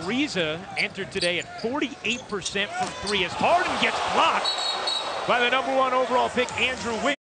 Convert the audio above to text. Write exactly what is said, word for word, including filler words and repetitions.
Ariza entered today at forty-eight percent from three as Harden gets blocked by the number one overall pick, Andrew Wiggens.